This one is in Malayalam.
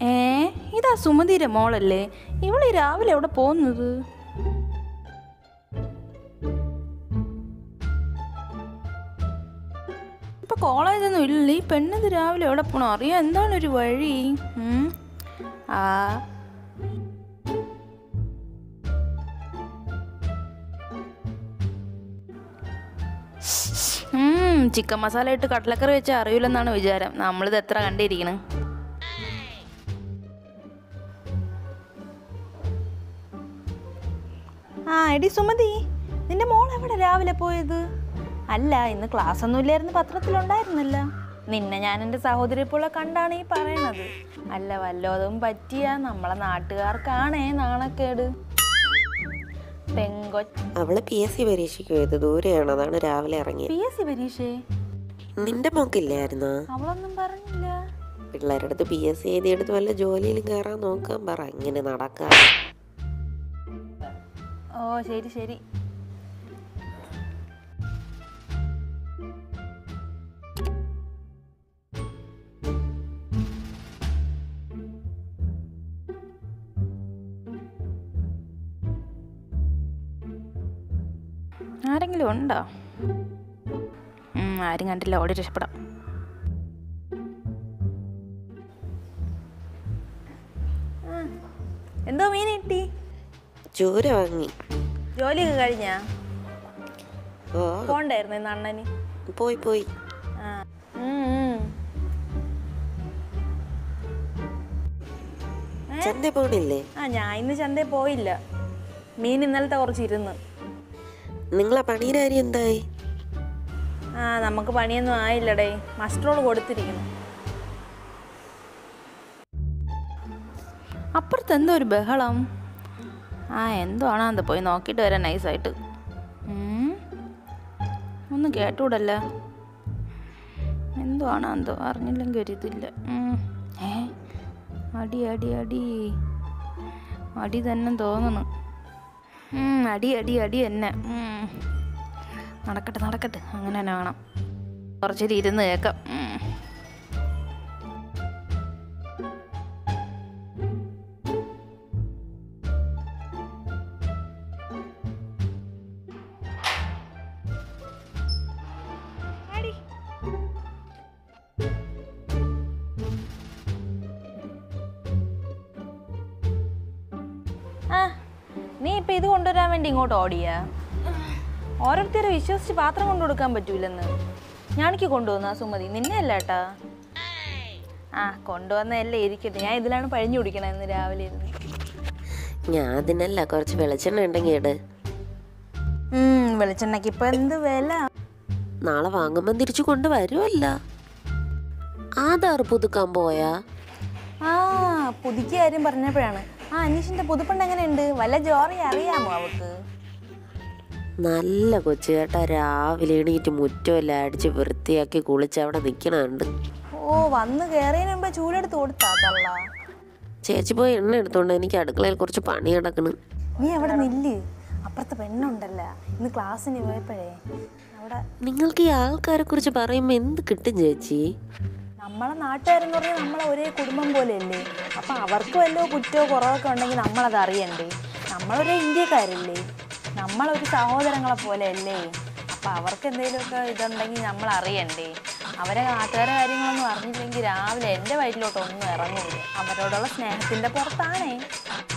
ഏ, ഇതാ സുമതിയുടെ മോളല്ലേ? ഇവളീ രാവിലെ എവിടെ പോകുന്നത്? ഇപ്പൊ കോളേജൊന്നും ഇല്ല. ഈ പെണ്ണത് രാവിലെ എവിടെ പോകണം? അറിയാം എന്താണ് ഒരു വഴി? ആ ചിക്കൻ മസാല ഇട്ട് കടലക്കറി വെച്ചാൽ അറിയില്ലെന്നാണ് വിചാരം. നമ്മളിത് എത്ര കണ്ടിരിക്കണം. ആ എടി സുമതി, നിന്റെ മോൾ എവിടെ രാവിലെ പോയത്? അല്ല, ഇന്ന് ക്ലാസ് ഒന്നും ഇല്ലായിരുന്നു, പത്രത്തിലുണ്ടായിരുന്നില്ല. നിന്നെ ഞാൻ എൻ്റെ സഹോദരി പോലെ കണ്ടാണ് ഈ പറയണത്. അല്ല, വല്ലതും പറ്റിയ നമ്മളെ നാട്ടുകാർക്കാണേ നാണക്കേട്. അവള് PSC പരീക്ഷയ്ക്ക് പോയത് ദൂരെയാണ്, അതാണ് രാവിലെ ഇറങ്ങിയത്. PSC പരീക്ഷയെ നിന്റെ മോക്കില്ലായിരുന്നോ? അവളൊന്നും പറഞ്ഞില്ല. പിള്ളേരുടെ അടുത്ത് PSC എഴുതിയെടുത്ത് വല്ല ജോലിയിലും കയറാൻ നോക്കാൻ പറ, ഇങ്ങനെ നടക്കാം. ഓ ശരി ശരി. ആരെങ്കിലും ഉണ്ടോ? ആരും കണ്ടില്ല, ഓടി രക്ഷപ്പെടാം. എന്തോ മീൻ കിട്ടി? ചൂര വാങ്ങി. ജോലിയൊക്കെ കഴിഞ്ഞാ? പോണ്ടായിരുന്നു ഇന്ന് അണ്ണന്? പോയി. ചന്ത പോണില്ലേ? ഞാൻ ഇന്ന് ചന്തയിൽ പോയില്ല. മീൻ ഇന്നലത്തെ കുറച്ചിരുന്ന്. നിങ്ങളെ പണിയുടെ കാര്യം എന്തായി? നമുക്ക് പണിയൊന്നും ആയില്ലടേ. മസ്റ്ററോള് കൊടുത്തിരിക്കുന്നു. അപ്പുറത്ത് എന്തോ ഒരു ബഹളം. എന്തോ ആണോ എന്താ, പോയി നോക്കിയിട്ട് വരാം നൈസായിട്ട്. ഒന്നും കേട്ടൂടല്ല. എന്തോ ആണോ എന്തോ, അറിഞ്ഞില്ലെങ്കിൽ ഒരു ഇതില്ല. അടി അടി അടി അടി തന്നെ തോന്നുന്നു. അടി അടി അടി തന്നെ. നടക്കട്ടെ, അങ്ങനെ തന്നെ വേണം. കുറച്ചേരി ഇരുന്ന് കേൾക്കാം. നീ ഇപ്പം ഇത് കൊണ്ടുവരാൻ വേണ്ടി ഇങ്ങോട്ട് ഓടിയാ? ഓരോരുത്തരെ വിശ്വസിച്ച് പാത്രം കൊണ്ടു കൊടുക്കാൻ പറ്റൂലെന്ന്. ഞാനിക്ക് കൊണ്ടുവന്നാ സുമതി, നിന്നെ അല്ല കേട്ടാ. കൊണ്ടുവന്നല്ലേ ഇരിക്കട്ടെ. ഞാൻ ഇതിലാണ് പഴിഞ്ഞു കുടിക്കണ ഇന്ന് രാവിലെ ഇരുന്ന്. ഞാൻ അതിനല്ല, കുറച്ച് വെളിച്ചെണ്ണ ഉണ്ടെങ്കിൽ ഇട്. വെളിച്ചെണ്ണക്ക് ഇപ്പൊ എന്ത് വില? നാളെ വാങ്ങുമ്പോ തിരിച്ചു കൊണ്ടുവരുമല്ല. ആധാർ പുതുക്കാൻ പോയാ? പുതുക്കിയ കാര്യം പറഞ്ഞപ്പോഴാണ്. അനീഷിന്റെ പുതുപ്പണ്ട് എങ്ങനെയുണ്ട്? വല്ല ജോറി അറിയാമോ അവക്ക്? നല്ല കൊച്ചു കേട്ടാ. രാവിലെ എണീറ്റ് മുറ്റമെല്ലാം അടിച്ച് വൃത്തിയാക്കി കുളിച്ച് അവിടെ നിൽക്കണുണ്ട്. വന്ന് കയറിയതിന് മുമ്പ് ചൂടെടുത്ത് കൊടുത്താ തള്ള? ചേച്ചി പോയി എണ്ണ എടുത്തോണ്ട്, എനിക്ക് അടുക്കളയിൽ കുറച്ച് പണി കിടക്കണം. നീ അവിടെ നില്ല്. അപ്പുറത്തെ പെണ്ണുണ്ടല്ല, ഇന്ന് ക്ലാസ്സിന് പോയപ്പോഴേ അവിടെ. നിങ്ങൾക്ക് ഈ ആൾക്കാരെ കുറിച്ച് പറയുമ്പോ എന്ത് കിട്ടും ചേച്ചി? നമ്മളെ നാട്ടുകാരെന്ന് പറഞ്ഞാൽ നമ്മളെ ഒരേ കുടുംബം പോലെയല്ലേ. അപ്പം അവർക്ക് വല്ലോ കുറ്റമോ കുറവൊക്കെ ഉണ്ടെങ്കിൽ നമ്മളത് അറിയണ്ടേ? നമ്മളൊരേ ഇന്ത്യക്കാരല്ലേ, നമ്മളൊരു സഹോദരങ്ങളെ പോലെയല്ലേ. അപ്പം അവർക്ക് എന്തെങ്കിലുമൊക്കെ ഇതുണ്ടെങ്കിൽ നമ്മൾ അറിയണ്ടേ? അവരെ നാട്ടുകാരെ കാര്യങ്ങളൊന്നും അറിഞ്ഞില്ലെങ്കിൽ രാവിലെ എൻ്റെ വയറ്റിലോട്ടൊന്നും ഇറങ്ങില്ല. അവരോടുള്ള സ്നേഹത്തിൻ്റെ പുറത്താണേ.